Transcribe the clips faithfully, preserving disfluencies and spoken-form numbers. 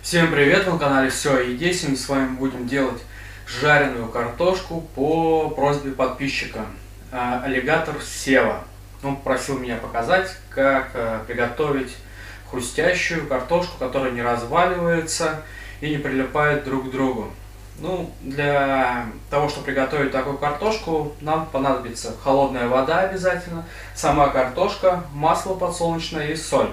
Всем привет, вы на канале Все о еде. Сегодня с вами будем делать жареную картошку по просьбе подписчика Аллигатор Сева. Он попросил меня показать, как приготовить хрустящую картошку, которая не разваливается и не прилипает друг к другу. Ну, для того, чтобы приготовить такую картошку, нам понадобится холодная вода обязательно, сама картошка, масло подсолнечное и соль.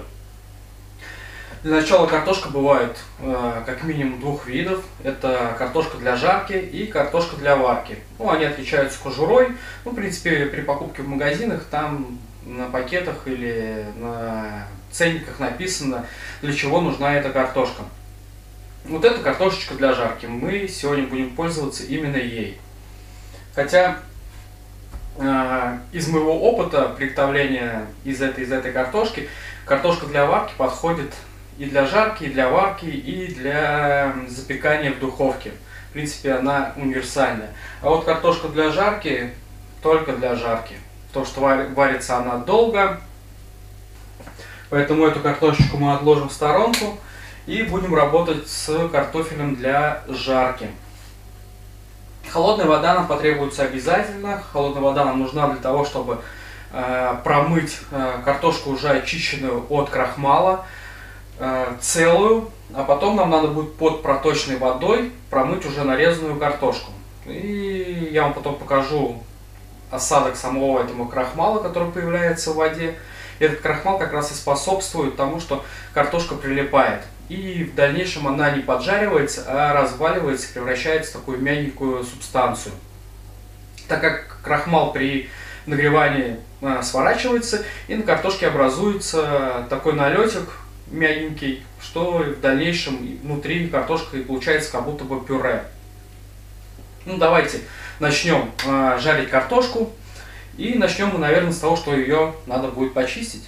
Для начала картошка бывает э, как минимум двух видов. Это картошка для жарки и картошка для варки. Ну, они отличаются кожурой. Ну, в принципе, при покупке в магазинах там на пакетах или на ценниках написано, для чего нужна эта картошка. Вот эта картошечка для жарки. Мы сегодня будем пользоваться именно ей. Хотя э, из моего опыта приготовления из этой, из этой картошки, картошка для варки подходит и для жарки, и для варки, и для запекания в духовке. В принципе, она универсальная. А вот картошка для жарки только для жарки. Потому что варится она долго. Поэтому эту картошечку мы отложим в сторонку. И будем работать с картофелем для жарки. Холодная вода нам потребуется обязательно. Холодная вода нам нужна для того, чтобы э, промыть э, картошку уже очищенную от крахмала, целую, а потом нам надо будет под проточной водой промыть уже нарезанную картошку. И я вам потом покажу осадок самого этого крахмала, который появляется в воде. Этот крахмал как раз и способствует тому, что картошка прилипает. И в дальнейшем она не поджаривается, а разваливается, превращается в такую мягенькую субстанцию. Так как крахмал при нагревании а, сворачивается, и на картошке образуется такой налетик мягенький, что в дальнейшем внутри картошка получается как будто бы пюре. Ну, давайте начнем э, жарить картошку. И начнем мы, наверное, с того, что ее надо будет почистить.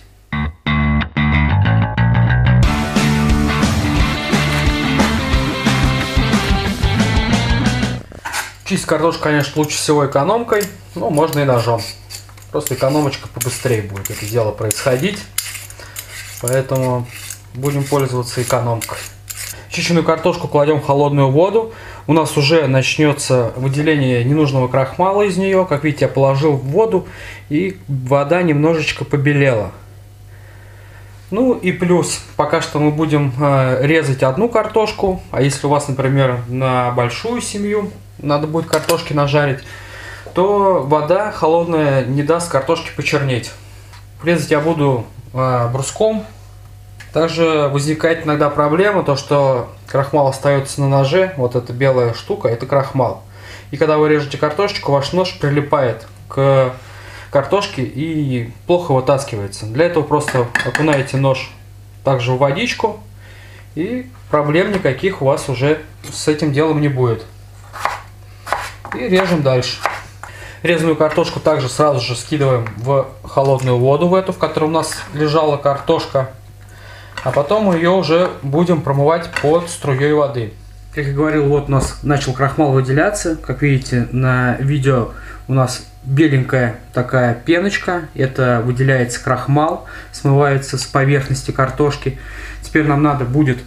Чистить картошку, конечно, лучше всего экономкой, но можно и ножом. Просто экономочка побыстрее будет это дело происходить. Поэтому будем пользоваться экономкой. Чищенную картошку кладем в холодную воду. У нас уже начнется выделение ненужного крахмала из нее. Как видите, я положил в воду, и вода немножечко побелела. Ну и плюс, пока что мы будем э, резать одну картошку. А если у вас, например, на большую семью надо будет картошки нажарить, то вода холодная не даст картошке почернеть. Резать я буду э, бруском. Также возникает иногда проблема, то что крахмал остается на ноже, вот эта белая штука, это крахмал. И когда вы режете картошечку, ваш нож прилипает к картошке и плохо вытаскивается. Для этого просто окунаете нож также в водичку, и проблем никаких у вас уже с этим делом не будет. И режем дальше. Резаную картошку также сразу же скидываем в холодную воду, в эту, в которой у нас лежала картошка. А потом мы ее уже будем промывать под струей воды. Как я говорил, вот у нас начал крахмал выделяться. Как видите, на видео у нас беленькая такая пеночка. Это выделяется крахмал, смывается с поверхности картошки. Теперь нам надо будет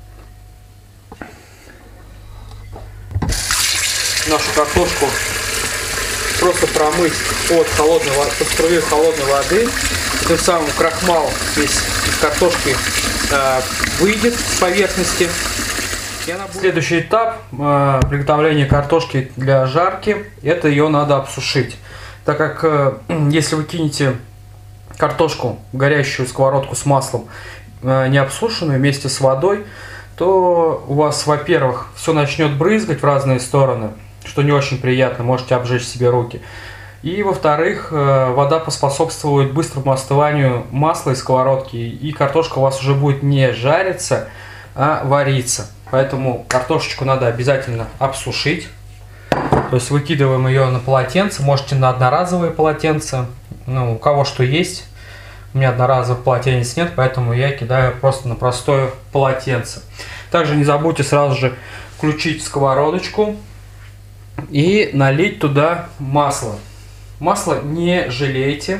нашу картошку просто промыть под, холодной, под струей холодной воды. И тем самым крахмал здесь из картошки э, выйдет с поверхности. И она будет... Следующий этап э, приготовления картошки для жарки, это ее надо обсушить. Так как э, если вы кинете картошку в горящую сковородку с маслом, э, не обсушенную вместе с водой, то у вас, во-первых, все начнет брызгать в разные стороны, что не очень приятно, можете обжечь себе руки. И, во-вторых, вода поспособствует быстрому остыванию масла из сковородки, и картошка у вас уже будет не жариться, а вариться. Поэтому картошечку надо обязательно обсушить. То есть выкидываем ее на полотенце, можете на одноразовые полотенца, ну, у кого что есть. У меня одноразовых полотенец нет, поэтому я кидаю просто на простое полотенце. Также не забудьте сразу же включить сковородочку и налить туда масло. Масло не жалейте,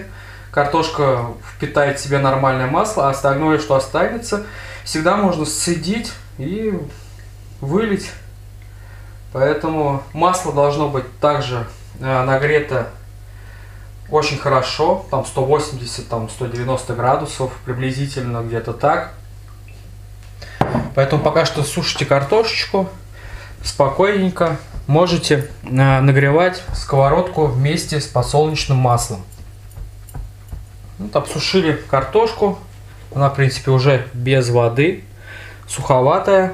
картошка впитает в себя нормальное масло, а остальное, что останется, всегда можно сцедить и вылить. Поэтому масло должно быть также э, нагрето очень хорошо, там сто восемьдесят, там сто девяносто градусов, приблизительно где-то так. Поэтому пока что сушите картошечку, спокойненько можете э, нагревать сковородку вместе с подсолнечным маслом. Вот, обсушили картошку, она в принципе уже без воды, суховатая.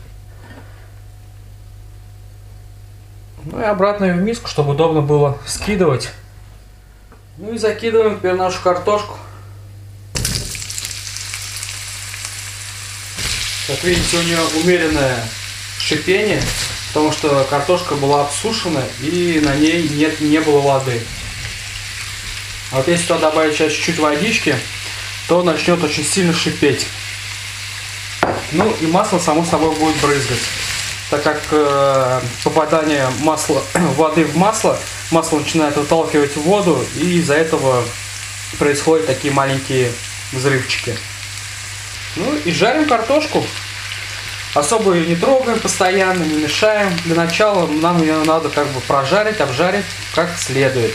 Ну и обратно ее в миску, чтобы удобно было скидывать. Ну и закидываем теперь нашу картошку. Как видите, у нее умеренное шипение, потому что картошка была обсушена и на ней нет, не было воды. А вот если туда добавить сейчас чуть-чуть водички, то начнет очень сильно шипеть. Ну и масло само собой будет брызгать. Так как э, попадание масла, воды в масло, масло начинает выталкивать воду, и из-за этого происходят такие маленькие взрывчики. Ну и жарим картошку. Особо ее не трогаем постоянно, не мешаем. Для начала нам ее надо как бы прожарить, обжарить как следует.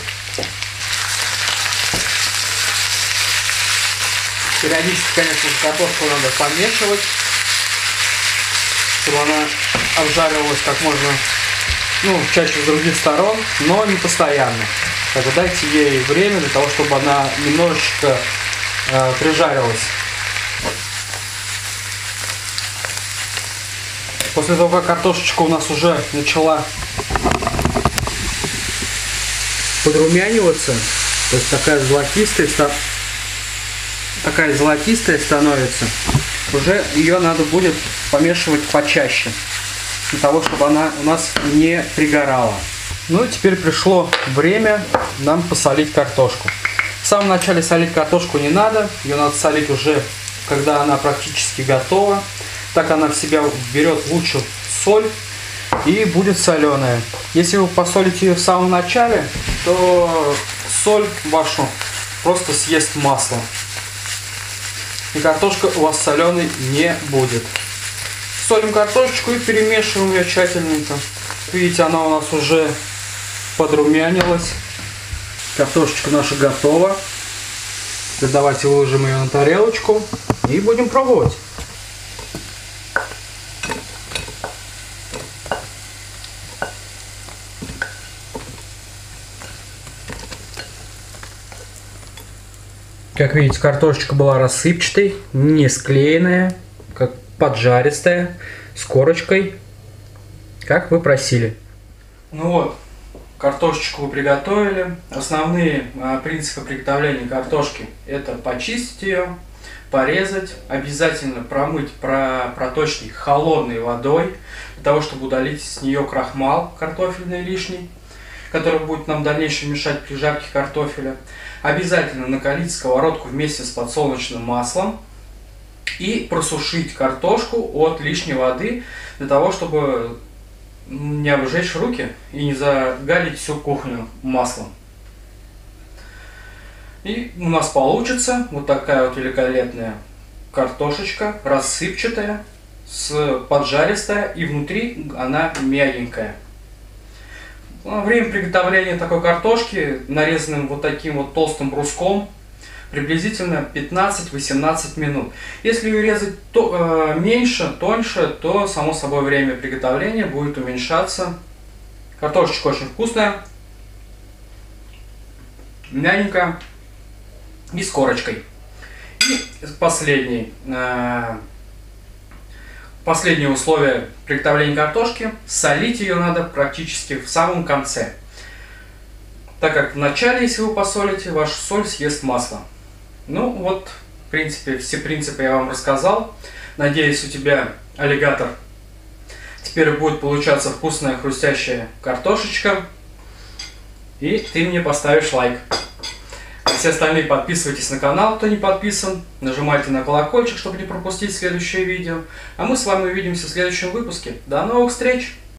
Периодически, конечно, картошку надо помешивать, чтобы она обжаривалась как можно, ну, чаще с других сторон, но не постоянно. Так вот, дайте ей время для того, чтобы она немножечко э, прижарилась. После того, как картошечка у нас уже начала подрумяниваться, то есть такая золотистая, такая золотистая становится, уже ее надо будет помешивать почаще, для того, чтобы она у нас не пригорала. Ну и теперь пришло время нам посолить картошку. В самом начале солить картошку не надо, ее надо солить уже, когда она практически готова. Так она в себя берет лучше соль и будет соленая. Если вы посолите ее в самом начале, то соль вашу просто съест масло. И картошка у вас соленой не будет. Солим картошечку и перемешиваем ее тщательненько. Видите, она у нас уже подрумянилась. Картошечка наша готова. Давайте выложим ее на тарелочку и будем пробовать. Как видите, картошечка была рассыпчатой, не склеенная, как поджаристая, с корочкой, как вы просили. Ну вот, картошечку вы приготовили. Основные а, принципы приготовления картошки – это почистить ее, порезать, обязательно промыть про, проточной холодной водой, для того, чтобы удалить с нее крахмал картофельный лишний, который будет нам в дальнейшем мешать при жарке картофеля. Обязательно накалить сковородку вместе с подсолнечным маслом и просушить картошку от лишней воды, для того, чтобы не обжечь руки и не загалить всю кухню маслом. И у нас получится вот такая вот великолепная картошечка, рассыпчатая, с поджаристая, и внутри она мягенькая. Время приготовления такой картошки, нарезанным вот таким вот толстым бруском, приблизительно пятнадцать-восемнадцать минут. Если ее резать то, э, меньше, тоньше, то само собой время приготовления будет уменьшаться. Картошечка очень вкусная, мягенькая и с корочкой. И последний, э, последнее условие приготовления картошки: солить ее надо практически в самом конце, так как в начале, если вы посолите, ваша соль съест масло. Ну вот, в принципе, все принципы я вам рассказал. Надеюсь, у тебя, аллигатор, теперь будет получаться вкусная хрустящая картошечка, и ты мне поставишь лайк. А все остальные подписывайтесь на канал, кто не подписан, нажимайте на колокольчик, чтобы не пропустить следующее видео. А мы с вами увидимся в следующем выпуске. До новых встреч!